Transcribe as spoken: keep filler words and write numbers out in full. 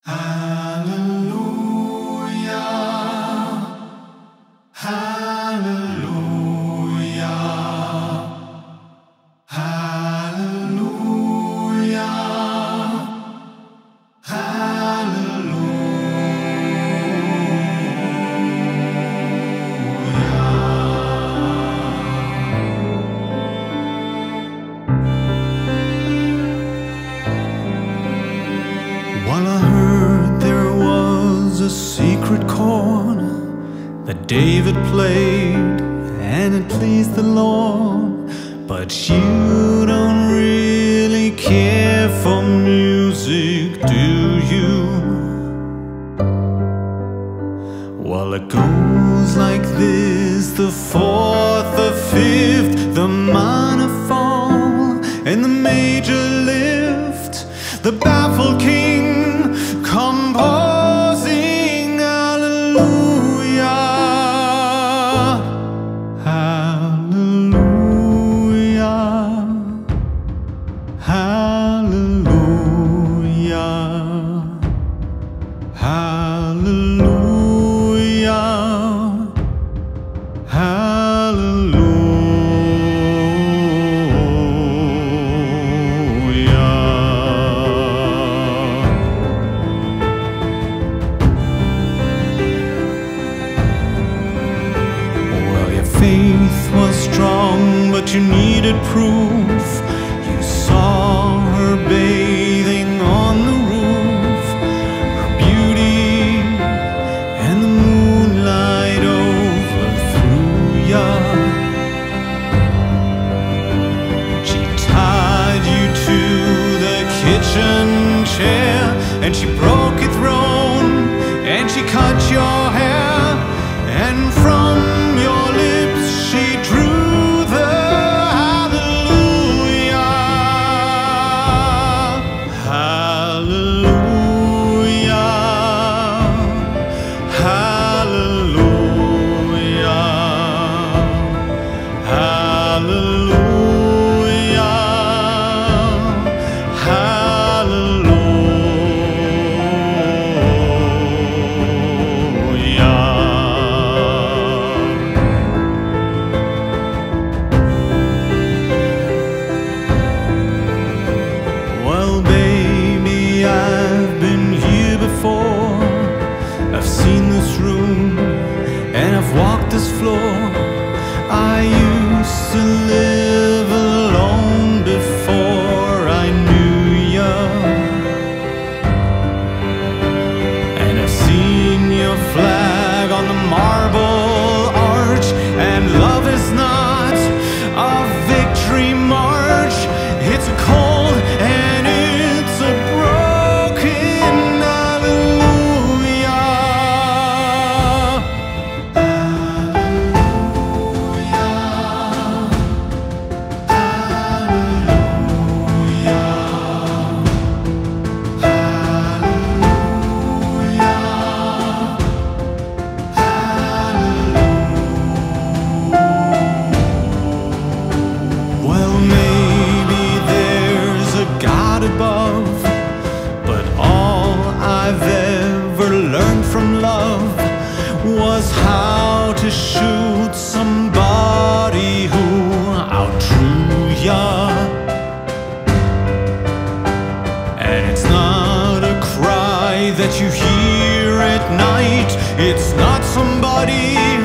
Hallelujah, hallelujah, hallelujah, While I heard there was a secret chord that David played and it pleased the Lord, but you don't really care for music, do you? Well, it goes like this: the fourth, the fifth, the minor fall, and the major lift, the baffled king composing hallelujah, hallelujah, hallelujah, hallelujah, hallelujah. Faith was strong, but you needed proof. You saw her bathing on the roof, her beauty and the moonlight overthrew ya. She tied you to the kitchen chair, and she broke your throne, and she cut your hair, and from your lips she drew the hallelujah, hallelujah, hallelujah, hallelujah, hallelujah. Well, baby, I've been here before. I've seen this room and I've walked this floor. I used to live alone before I knew ya, and I've seen your flag on the marble arch, and love is not a victory march. It's a cold and it's a broken hallelujah, Well, maybe there's a God above, but all I've ever learned from love was how to shoot somebody who outdrew ya. And it's not a cry that you hear at night, it's not somebody